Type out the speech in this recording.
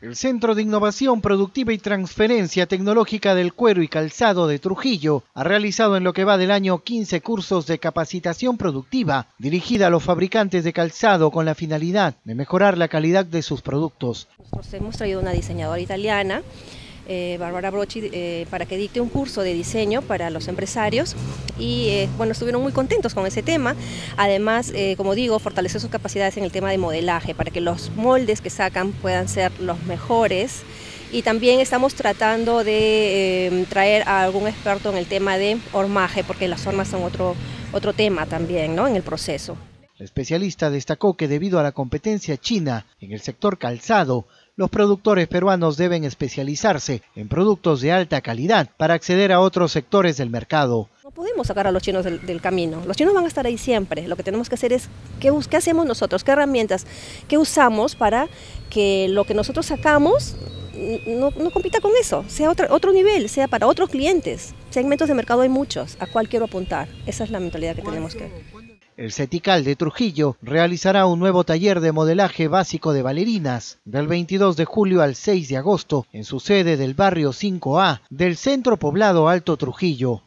El Centro de Innovación Productiva y Transferencia Tecnológica del Cuero y Calzado de Trujillo ha realizado en lo que va del año 15 cursos de capacitación productiva dirigida a los fabricantes de calzado con la finalidad de mejorar la calidad de sus productos. Nosotros hemos traído una diseñadora italiana, Barbara Brocci, para que dicte un curso de diseño para los empresarios y bueno, estuvieron muy contentos con ese tema. Además, como digo, fortalecer sus capacidades en el tema de modelaje para que los moldes que sacan puedan ser los mejores. Y también estamos tratando de traer a algún experto en el tema de hormaje, porque las hormas son otro tema también, ¿no?, en el proceso. El especialista destacó que debido a la competencia china en el sector calzado, los productores peruanos deben especializarse en productos de alta calidad para acceder a otros sectores del mercado. No podemos sacar a los chinos del camino, los chinos van a estar ahí siempre. Lo que tenemos que hacer es, ¿qué hacemos nosotros? ¿Qué herramientas? ¿Qué usamos para que lo que nosotros sacamos no compita con eso? Sea otro nivel, sea para otros clientes. Segmentos de mercado hay muchos, ¿a cuál quiero apuntar? Esa es la mentalidad que tenemos que... El CETICAL de Trujillo realizará un nuevo taller de modelaje básico de bailarinas del 22 de julio al 6 de agosto en su sede del barrio 5A del centro poblado Alto Trujillo.